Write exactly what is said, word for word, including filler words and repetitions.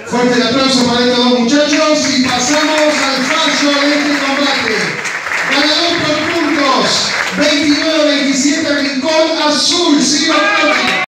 Fuerte el aplauso para estos dos muchachos y pasamos al fallo de este combate. Ganador por puntos, veintinueve a veintisiete, Rincón Azul, Ciro Totti.